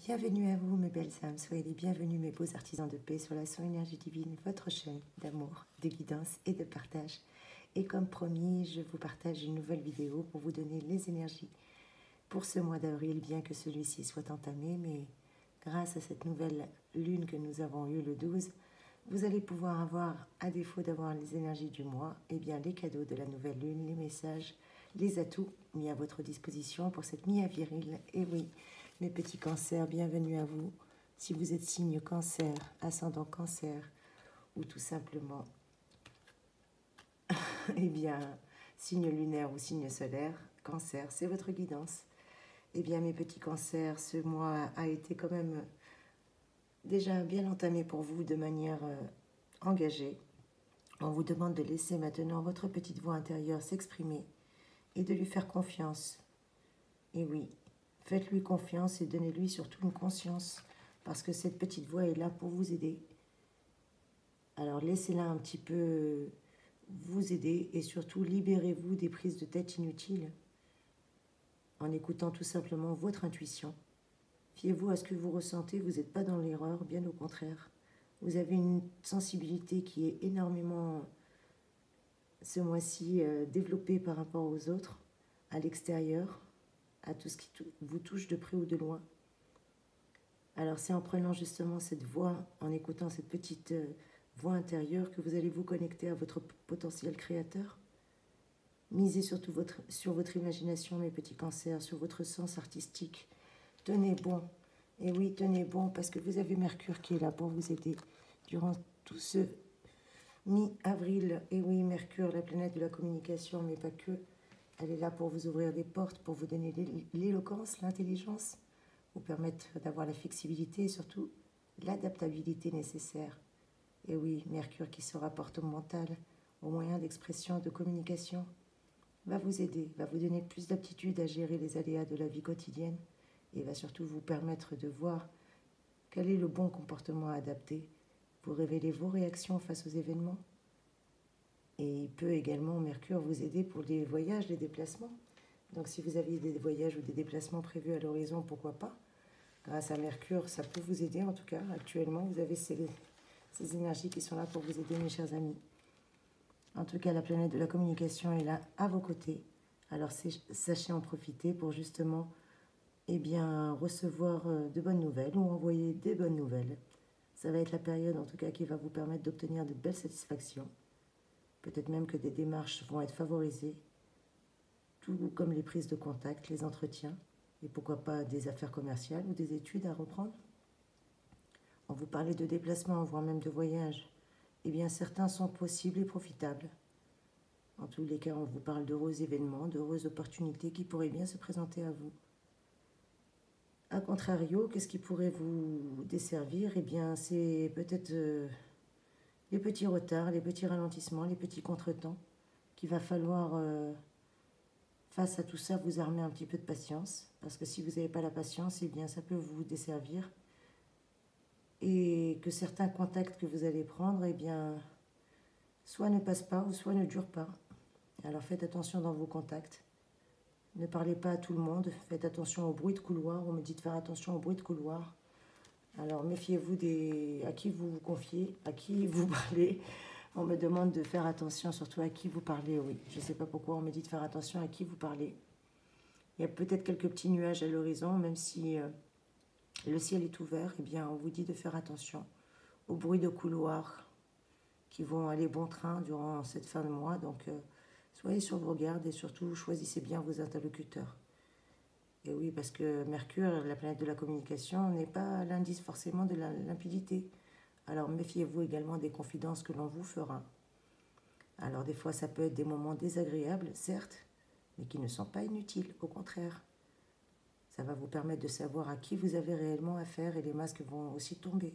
Bienvenue à vous mes belles âmes, soyez les bienvenus mes beaux artisans de paix sur la Son Énergie Divine, votre chaîne d'amour, de guidance et de partage. Et comme promis, je vous partage une nouvelle vidéo pour vous donner les énergies pour ce mois d'avril, bien que celui-ci soit entamé, mais grâce à cette nouvelle lune que nous avons eue le 12, vous allez pouvoir avoir, à défaut d'avoir les énergies du mois, eh bien les cadeaux de la nouvelle lune, les messages, les atouts mis à votre disposition pour cette mi-avril. Et oui, mes petits cancers, bienvenue à vous. Si vous êtes signe cancer, ascendant cancer, ou tout simplement, eh bien, signe lunaire ou signe solaire, cancer, c'est votre guidance. Eh bien, mes petits cancers, ce mois a été quand même déjà bien entamé pour vous de manière engagée. On vous demande de laisser maintenant votre petite voix intérieure s'exprimer et de lui faire confiance. Et oui, faites-lui confiance et donnez-lui surtout une conscience, parce que cette petite voix est là pour vous aider. Alors laissez-la un petit peu vous aider et surtout libérez-vous des prises de tête inutiles en écoutant tout simplement votre intuition. Fiez-vous à ce que vous ressentez, vous n'êtes pas dans l'erreur, bien au contraire. Vous avez une sensibilité qui est énormément, ce mois-ci, développée par rapport aux autres, à l'extérieur, à tout ce qui vous touche de près ou de loin. Alors c'est en prenant justement cette voix, en écoutant cette petite voix intérieure que vous allez vous connecter à votre potentiel créateur. Misez surtout sur votre imagination, mes petits cancers, sur votre sens artistique. Tenez bon, et oui, tenez bon, parce que vous avez Mercure qui est là pour vous aider durant tout ce mi-avril. Et oui, Mercure, la planète de la communication, mais pas que. Elle est là pour vous ouvrir des portes, pour vous donner l'éloquence, l'intelligence, vous permettre d'avoir la flexibilité et surtout l'adaptabilité nécessaire. Et oui, Mercure qui se rapporte au mental, aux moyens d'expression, de communication, va vous aider, va vous donner plus d'aptitude à gérer les aléas de la vie quotidienne et va surtout vous permettre de voir quel est le bon comportement à adapter, vous révéler vos réactions face aux événements. Et il peut également, Mercure, vous aider pour les voyages, les déplacements. Donc si vous aviez des voyages ou des déplacements prévus à l'horizon, pourquoi pas. Grâce à Mercure, ça peut vous aider en tout cas. Actuellement, vous avez ces énergies qui sont là pour vous aider, mes chers amis. En tout cas, la planète de la communication est là à vos côtés. Alors sachez en profiter pour justement recevoir de bonnes nouvelles ou envoyer des bonnes nouvelles. Ça va être la période en tout cas qui va vous permettre d'obtenir de belles satisfactions. Peut-être même que des démarches vont être favorisées, tout comme les prises de contact, les entretiens, et pourquoi pas des affaires commerciales ou des études à reprendre. On vous parlait de déplacements, voire même de voyages. Eh bien, certains sont possibles et profitables. En tous les cas, on vous parle d'heureux événements, d'heureuses opportunités qui pourraient bien se présenter à vous. A contrario, qu'est-ce qui pourrait vous desservir? Eh bien, c'est peut-être les petits retards, les petits ralentissements, les petits contretemps qu'il va falloir, face à tout ça, vous armer un petit peu de patience. Parce que si vous n'avez pas la patience, eh bien, ça peut vous desservir. Et que certains contacts que vous allez prendre, eh bien, soit ne passent pas ou soit ne durent pas. Alors faites attention dans vos contacts. Ne parlez pas à tout le monde. Faites attention au bruit de couloir. On me dit de faire attention au bruit de couloir. Alors méfiez-vous à qui vous vous confiez, à qui vous parlez. On me demande de faire attention surtout à qui vous parlez, oui. Je ne sais pas pourquoi on me dit de faire attention à qui vous parlez. Il y a peut-être quelques petits nuages à l'horizon, même si le ciel est ouvert, eh bien, on vous dit de faire attention aux bruits de couloir qui vont aller bon train durant cette fin de mois. Donc, soyez sur vos gardes et surtout, choisissez bien vos interlocuteurs. Et oui, parce que Mercure, la planète de la communication, n'est pas l'indice forcément de la limpidité. Alors, méfiez-vous également des confidences que l'on vous fera. Alors, des fois, ça peut être des moments désagréables, certes, mais qui ne sont pas inutiles, au contraire. Ça va vous permettre de savoir à qui vous avez réellement affaire et les masques vont aussi tomber.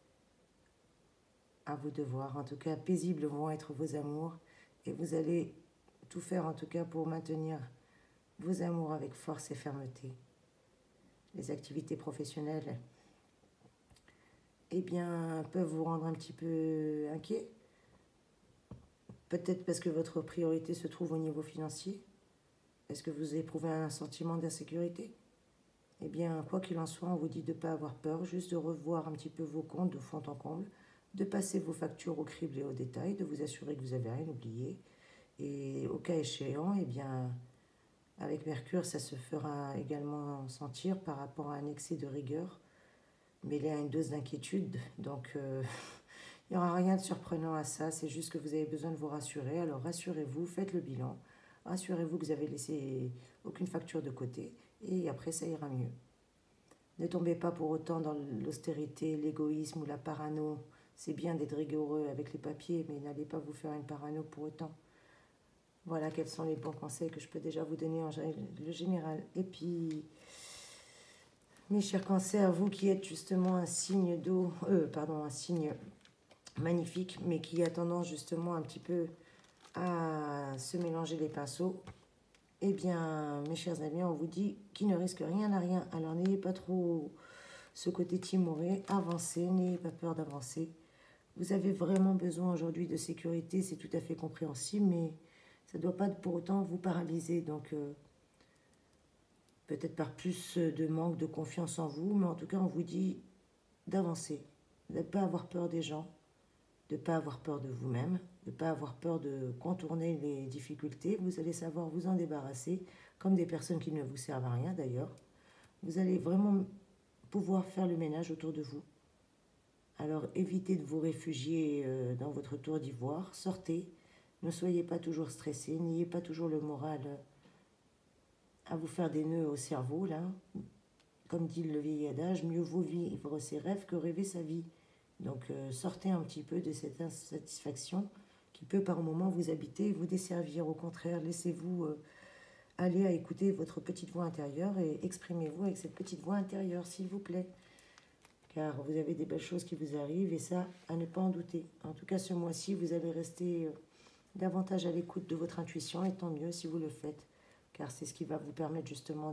À vous de voir. En tout cas, paisibles vont être vos amours et vous allez tout faire en tout cas pour maintenir vos amours avec force et fermeté. Les activités professionnelles, eh bien, peuvent vous rendre un petit peu inquiet. Peut-être parce que votre priorité se trouve au niveau financier. Est-ce que vous éprouvez un sentiment d'insécurité? Eh bien, quoi qu'il en soit, on vous dit de ne pas avoir peur, juste de revoir un petit peu vos comptes de fond en comble, de passer vos factures au crible et au détail, de vous assurer que vous n'avez rien oublié. Et au cas échéant, eh bien, avec Mercure, ça se fera également sentir par rapport à un excès de rigueur, mêlé à une dose d'inquiétude. Donc, il n'y aura rien de surprenant à ça, c'est juste que vous avez besoin de vous rassurer. Alors, rassurez-vous, faites le bilan, rassurez-vous que vous avez laissé aucune facture de côté, et après, ça ira mieux. Ne tombez pas pour autant dans l'austérité, l'égoïsme ou la parano. C'est bien d'être rigoureux avec les papiers, mais n'allez pas vous faire une parano pour autant. Voilà quels sont les bons conseils que je peux déjà vous donner en le général. Et puis, mes chers cancers, vous qui êtes justement un signe d'eau, un signe magnifique, mais qui a tendance justement un petit peu à se mélanger les pinceaux, eh bien, mes chers amis, on vous dit qu'il ne risque rien à rien. Alors, n'ayez pas trop ce côté timoré, avancez, n'ayez pas peur d'avancer. Vous avez vraiment besoin aujourd'hui de sécurité, c'est tout à fait compréhensible, mais ça ne doit pas pour autant vous paralyser. Donc, peut-être par plus de manque de confiance en vous, mais en tout cas, on vous dit d'avancer, de ne pas avoir peur des gens, de ne pas avoir peur de vous-même, de ne pas avoir peur de contourner les difficultés. Vous allez savoir vous en débarrasser, comme des personnes qui ne vous servent à rien d'ailleurs. Vous allez vraiment pouvoir faire le ménage autour de vous. Alors évitez de vous réfugier dans votre tour d'ivoire, sortez, ne soyez pas toujours stressé, n'ayez pas toujours le moral à vous faire des nœuds au cerveau, là. Comme dit le vieil adage, mieux vaut vivre ses rêves que rêver sa vie. Donc sortez un petit peu de cette insatisfaction qui peut par moments vous habiter et vous desservir. Au contraire, laissez-vous aller à écouter votre petite voix intérieure et exprimez-vous avec cette petite voix intérieure, s'il vous plaît. Car vous avez des belles choses qui vous arrivent et ça, à ne pas en douter. En tout cas, ce mois-ci, vous allez rester davantage à l'écoute de votre intuition et tant mieux si vous le faites. Car c'est ce qui va vous permettre justement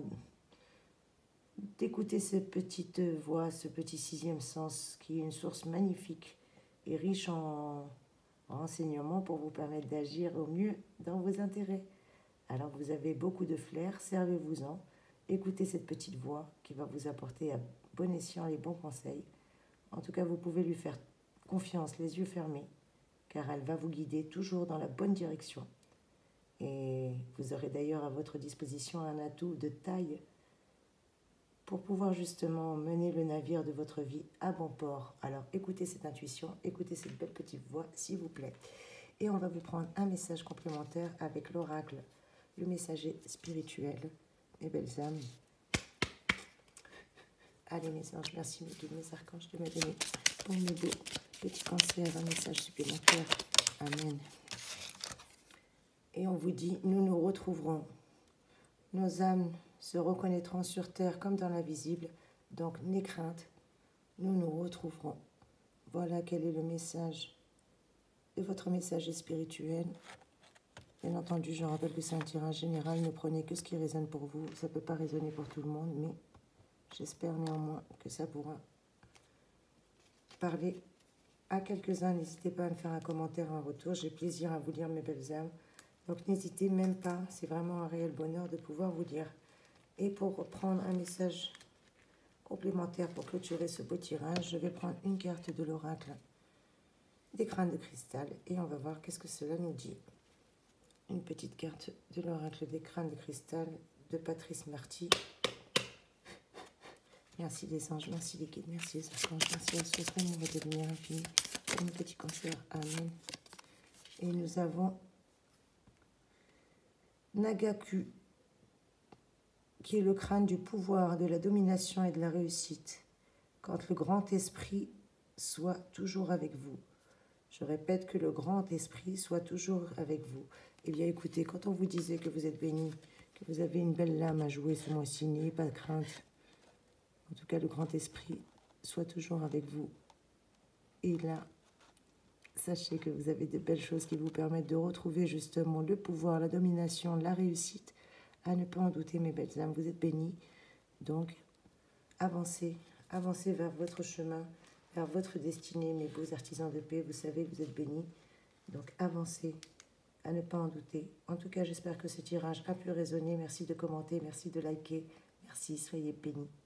d'écouter cette petite voix, ce petit sixième sens qui est une source magnifique et riche en renseignements pour vous permettre d'agir au mieux dans vos intérêts. Alors vous avez beaucoup de flair, servez-vous-en, écoutez cette petite voix qui va vous apporter à bon escient les bons conseils. En tout cas, vous pouvez lui faire confiance, les yeux fermés, car elle va vous guider toujours dans la bonne direction. Et vous aurez d'ailleurs à votre disposition un atout de taille pour pouvoir justement mener le navire de votre vie à bon port. Alors écoutez cette intuition, écoutez cette belle petite voix, s'il vous plaît. Et on va vous prendre un message complémentaire avec l'oracle, le messager spirituel, mes belles âmes. Allez mes anges, merci mes guides, mes archanges de m'aider pour mes deux petits cancers, un message supplémentaire. Amen. Et on vous dit, nous nous retrouverons. Nos âmes se reconnaîtront sur terre comme dans l'invisible. Donc, n'aie crainte, nous nous retrouverons. Voilà quel est le message de votre messager spirituel. Bien entendu, je rappelle que c'est un tirage général. Ne prenez que ce qui résonne pour vous. Ça ne peut pas résonner pour tout le monde, mais j'espère néanmoins que ça pourra parler à quelques-uns. N'hésitez pas à me faire un commentaire, un retour. J'ai plaisir à vous lire, mes belles âmes. Donc, n'hésitez même pas. C'est vraiment un réel bonheur de pouvoir vous lire. Et pour prendre un message complémentaire pour clôturer ce beau tirage, je vais prendre une carte de l'oracle des crânes de cristal et on va voir qu'est-ce que cela nous dit. Une petite carte de l'oracle des crânes de cristal de Patrice Marty. Merci les anges, merci les guides, merci les archanges, merci à ce vraiment votre lumière infinie pour mes petits cancers. Amen. Et nous avons Nagaku, qui est le crâne du pouvoir, de la domination et de la réussite. Quand le grand esprit soit toujours avec vous. Je répète que le grand esprit soit toujours avec vous. Eh bien écoutez, quand on vous disait que vous êtes béni, que vous avez une belle lame à jouer ce mois-ci, n'ayez pas de crainte. En tout cas, le grand esprit soit toujours avec vous. Et là, sachez que vous avez de belles choses qui vous permettent de retrouver justement le pouvoir, la domination, la réussite. À ne pas en douter, mes belles âmes, vous êtes bénis. Donc, avancez, avancez vers votre chemin, vers votre destinée, mes beaux artisans de paix. Vous savez, vous êtes bénis. Donc, avancez, à ne pas en douter. En tout cas, j'espère que ce tirage a pu résonner. Merci de commenter, merci de liker. Merci, soyez bénis.